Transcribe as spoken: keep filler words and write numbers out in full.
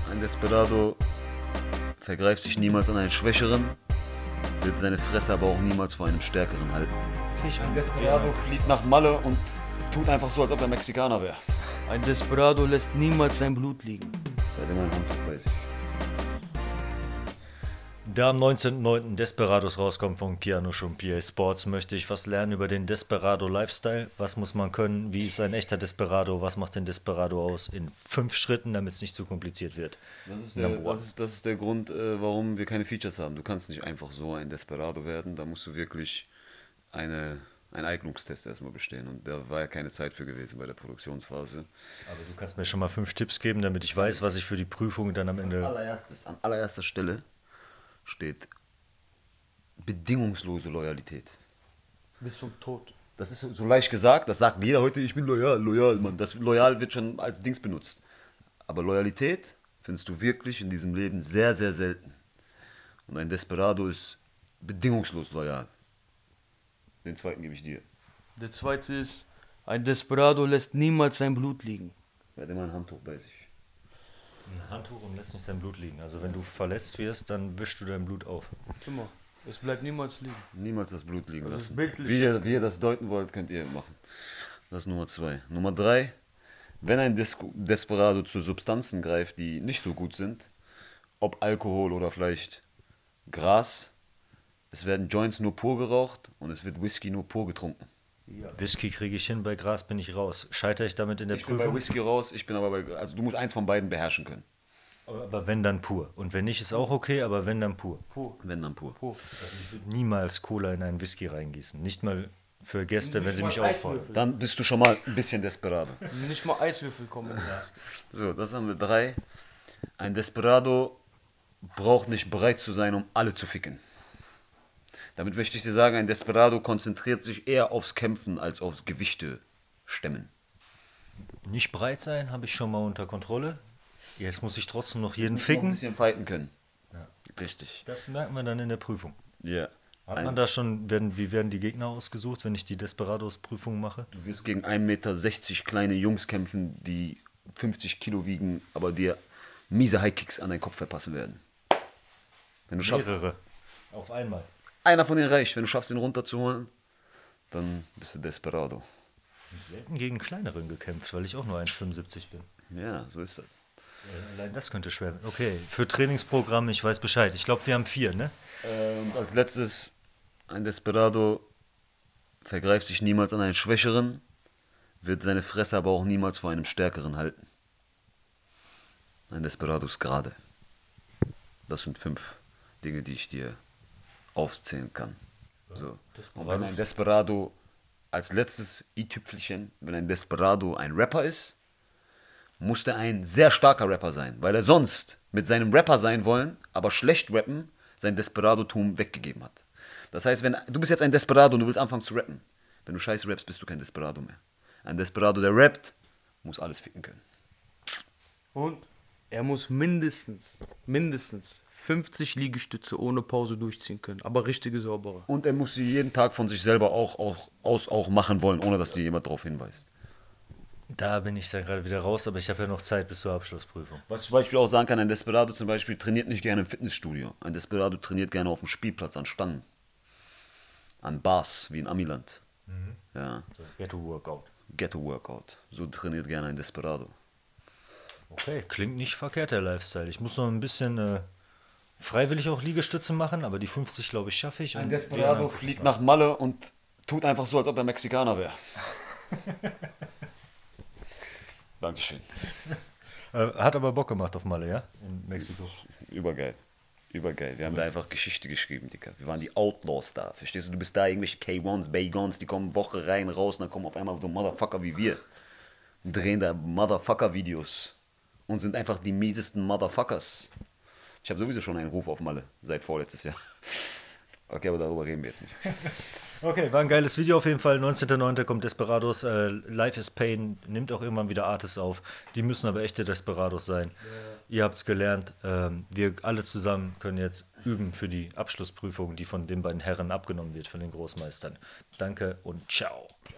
Ein Desperado vergreift sich niemals an einen Schwächeren, wird seine Fresse aber auch niemals vor einem Stärkeren halten. Ein Desperado fliegt nach Malle und tut einfach so, als ob er Mexikaner wäre. Ein Desperado lässt niemals sein Blut liegen. Bei dem ein Handtuch weiß ich. Da am neunzehnten neunten Desperados rauskommt von Keanu und P A Sports, möchte ich was lernen über den Desperado Lifestyle. Was muss man können? Wie ist ein echter Desperado? Was macht den Desperado aus? In fünf Schritten, damit es nicht zu kompliziert wird. Das ist der, das ist, das ist der Grund, äh, warum wir keine Features haben. Du kannst nicht einfach so ein Desperado werden. Da musst du wirklich eine, einen Eignungstest erstmal bestehen. Und da war ja keine Zeit für gewesen bei der Produktionsphase. Aber du kannst mir schon mal fünf Tipps geben, damit ich weiß, was ich für die Prüfung dann am Ende... Als allererstes, an allererster Stelle steht bedingungslose Loyalität. Bis zum Tod. Das ist so leicht gesagt, das sagt jeder heute, ich bin loyal, loyal, Mann. Das loyal wird schon als Dings benutzt. Aber Loyalität findest du wirklich in diesem Leben sehr, sehr selten. Und ein Desperado ist bedingungslos loyal. Den zweiten gebe ich dir. Der zweite ist, ein Desperado lässt niemals sein Blut liegen. Er hat immer ein Handtuch bei sich. Ein Handtuch und lässt nicht sein Blut liegen. Also wenn du verletzt wirst, dann wischst du dein Blut auf. Immer. Es bleibt niemals liegen. Niemals das Blut liegen Das ist lassen. bildlich Wie ihr, wie ihr das deuten wollt, könnt ihr machen. Das ist Nummer zwei. Nummer drei, wenn ein Des Desperado zu Substanzen greift, die nicht so gut sind, ob Alkohol oder vielleicht Gras, es werden Joints nur pur geraucht und es wird Whisky nur pur getrunken. Ja. Whisky kriege ich hin, bei Gras bin ich raus. Scheitere ich damit in der Ich bin bei Prüfung? Whisky raus, ich bin aber bei, also du musst eins von beiden beherrschen können. Aber wenn, dann pur. Und wenn nicht, ist auch okay, aber wenn, dann pur. Pur. Wenn dann pur. Pur. Also ich würde niemals Cola in einen Whisky reingießen. Nicht mal für Gäste, Nicht wenn sie mal mich auffordern. Eiswürfel. Dann bist du schon mal ein bisschen Desperado. Nicht mal Eiswürfel kommen. So, das haben wir drei. Ein Desperado braucht nicht bereit zu sein, um alle zu ficken. Damit möchte ich dir sagen, ein Desperado konzentriert sich eher aufs Kämpfen als aufs Gewichte stemmen. Nicht bereit sein, habe ich schon mal unter Kontrolle. Jetzt muss ich trotzdem noch jeden Noch ein ficken. bisschen fighten können. Ja. Richtig. Das merken wir dann in der Prüfung. Ja. Hat Ein- man da schon, werden, wie werden die Gegner ausgesucht, wenn ich die Desperados-Prüfung mache? Du wirst gegen ein Meter sechzig kleine Jungs kämpfen, die fünfzig Kilo wiegen, aber dir miese Highkicks an deinen Kopf verpassen werden. Wenn du schaffst, Mehrere. Auf einmal. einer von denen reicht. Wenn du schaffst, ihn runterzuholen, dann bist du Desperado. Ich habe selten gegen kleineren gekämpft, weil ich auch nur eins Komma fünfundsiebzig bin. Ja, so ist das. Äh, Allein das könnte schwer werden. Okay, für Trainingsprogramm, ich weiß Bescheid. Ich glaube, wir haben vier, ne? Und als letztes, ein Desperado vergreift sich niemals an einen Schwächeren, wird seine Fresse aber auch niemals vor einem Stärkeren halten. Ein Desperado ist gerade. Das sind fünf Dinge, die ich dir aufzählen kann. So. Und wenn ein Desperado als letztes i-Tüpfelchen, wenn ein Desperado ein Rapper ist, muss der ein sehr starker Rapper sein, weil er sonst mit seinem Rapper sein wollen, aber schlecht rappen, sein Desperado-Tum weggegeben hat. Das heißt, wenn du bist jetzt ein Desperado und du willst anfangen zu rappen, wenn du scheiße rappst, bist du kein Desperado mehr. Ein Desperado, der rappt, muss alles ficken können. Und er muss mindestens, mindestens fünfzig Liegestütze ohne Pause durchziehen können. Aber richtige saubere. Und er muss sie jeden Tag von sich selber auch, auch, aus, auch machen wollen, ohne dass dir jemand darauf hinweist. Da bin ich dann gerade wieder raus, aber ich habe ja noch Zeit bis zur Abschlussprüfung. Was ich zum Beispiel auch sagen kann, ein Desperado zum Beispiel trainiert nicht gerne im Fitnessstudio. Ein Desperado trainiert gerne auf dem Spielplatz, an Stangen. An Bars, wie in Amiland. Ja, So, Ghetto-Workout. Ghetto-Workout. So trainiert gerne ein Desperado. Okay, klingt nicht verkehrt, der Lifestyle. Ich muss noch ein bisschen äh, freiwillig auch Liegestütze machen, aber die fünfzig, glaube ich, schaffe ich. Ein und Desperado die anderen- fliegt nach Malle und tut einfach so, als ob er Mexikaner wäre. Dankeschön. Äh, hat aber Bock gemacht auf Malle, ja? In Mexiko. Übergeil. Übergeil. Wir haben da einfach Geschichte geschrieben, Dicker. Wir waren die Outlaws da. Verstehst du? Du bist da irgendwelche K eins, Bagons, die kommen Woche rein, raus und dann kommen auf einmal so Motherfucker wie wir. Und drehen da Motherfucker-Videos. Und sind einfach die miesesten Motherfuckers. Ich habe sowieso schon einen Ruf auf Malle. Seit vorletztes Jahr. Okay, aber darüber reden wir jetzt nicht. Okay, war ein geiles Video auf jeden Fall. neunzehnten neunten kommt Desperados. Äh, Life is Pain nimmt auch irgendwann wieder Artists auf. Die müssen aber echte Desperados sein. Ihr habt es gelernt. Ähm, wir alle zusammen können jetzt üben für die Abschlussprüfung, die von den beiden Herren abgenommen wird, von den Großmeistern. Danke und ciao.